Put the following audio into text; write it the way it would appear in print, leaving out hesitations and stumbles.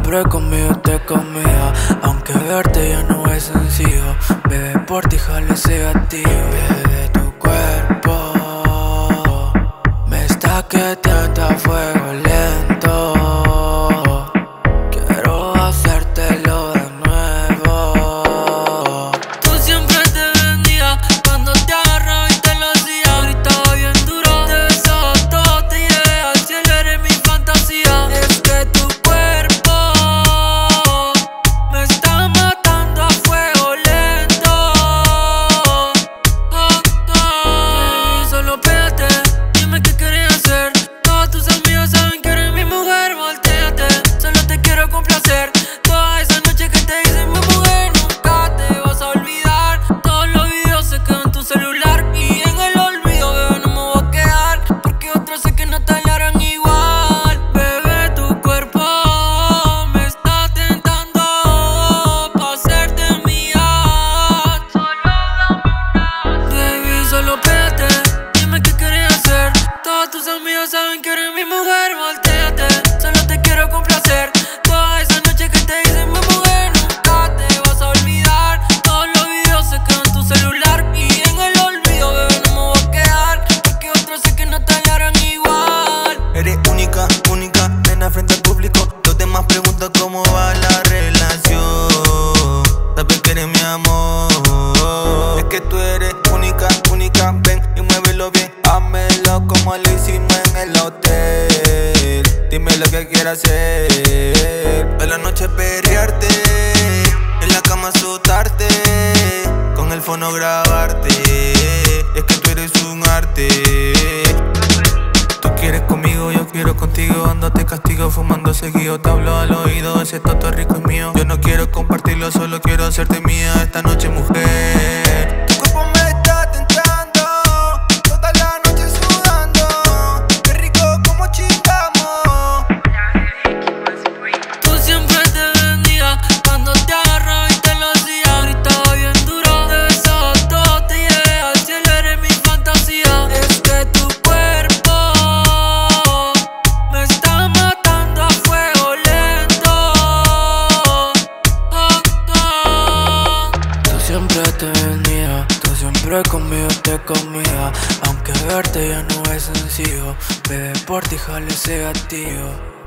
siempre conmigo te comía, aunque verte ya no es sencillo. Bebé, por ti jale ese gatillo. Bebé, tu cuerpo me está quedando a fuego lento. Quiero hacértelo de nuevo. Tú siempre te vendías cuando te agarraba y te lo hacía. Gritaba bien duro, te besaba todo, te llevé al cielo, eres mi fantasía. Es que tu cuerpo me está matando a fuego lento. Baby, solo pégate, dime qué quieres hacer. Todos tus amigos saben que eres mi mujer, voltéate. Solo te quiero complacer. Toda esa noche que te hice mi mujer, nunca te vas a olvidar. Todos los videos se quedan en tu celular y en el olvido, bebé, no me voy a quedar, porque otros sé que no te hablarán igual. Bebé, tu cuerpo me está tentando pa' hacerte mía. Baby, solo pégate, dime qué quieres hacer. Todos tus amigos saben que eres mi mujer, voltéate. Solo te quiero complacer. Toda esa noche que te hice mi mujer, nunca te vas a olvidar. Todos los videos se quedan en tu celular y en el olvido, bebé, no me voy a quedar, porque otros sé que no te hablarán igual. Eres única, única, nena frente al público. Los demás preguntan cómo va la relación. Sabes que eres mi amor. Es que tú eres única, única. Ven y muévelo bien, házmelo como lo hicimos en el hotel. Dime lo que quieras hacer. Toda la noche perrearte, en la cama azotarte, con el fono grabarte. Es que tú eres un arte. Tú quieres conmigo, yo quiero contigo. Andate castigo, fumando seguido. Te hablo al oído, ese toto rico es mío. Yo no quiero compartirlo, solo quiero hacerte mía esta noche, mujer. Tu cuerpo me está tentando, toda la noche sudando. Qué rico como chingamos. Tú siempre te vendías cuando te agarraba y te lo hacía. Gritaba bien duro, te besaba todo, te llevé al cielo, eres mi fantasía. Es que tu cuerpo me está matando a fuego lento. Tú siempre te vendías, tú siempre conmigo te comía, aunque verte ya no es sencillo. Bebé, por ti jale ese gatillo.